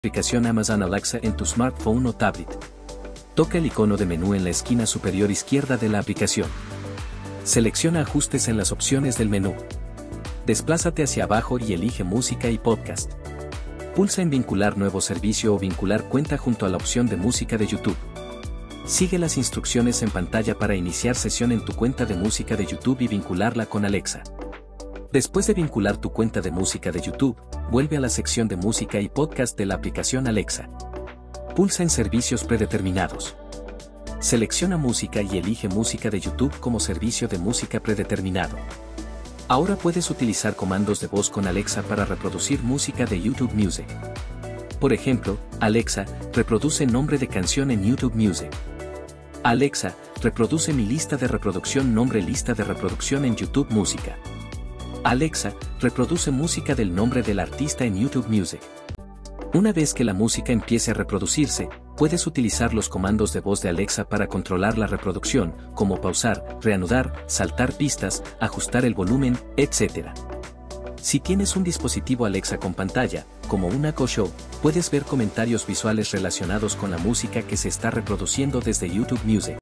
Aplicación Amazon Alexa en tu smartphone o tablet. Toca el icono de menú en la esquina superior izquierda de la aplicación. Selecciona ajustes en las opciones del menú. Desplázate hacia abajo y elige música y podcast. Pulsa en vincular nuevo servicio o vincular cuenta junto a la opción de música de YouTube. Sigue las instrucciones en pantalla para iniciar sesión en tu cuenta de música de YouTube y vincularla con Alexa. Después de vincular tu cuenta de música de YouTube, vuelve a la sección de música y podcast de la aplicación Alexa. Pulsa en servicios predeterminados. Selecciona música y elige música de YouTube como servicio de música predeterminado. Ahora puedes utilizar comandos de voz con Alexa para reproducir música de YouTube Music. Por ejemplo, Alexa, reproduce nombre de canción en YouTube Music. Alexa, reproduce mi lista de reproducción nombre lista de reproducción en YouTube Música. Alexa, reproduce música del nombre del artista en YouTube Music. Una vez que la música empiece a reproducirse, puedes utilizar los comandos de voz de Alexa para controlar la reproducción, como pausar, reanudar, saltar pistas, ajustar el volumen, etc. Si tienes un dispositivo Alexa con pantalla, como un Echo Show, puedes ver comentarios visuales relacionados con la música que se está reproduciendo desde YouTube Music.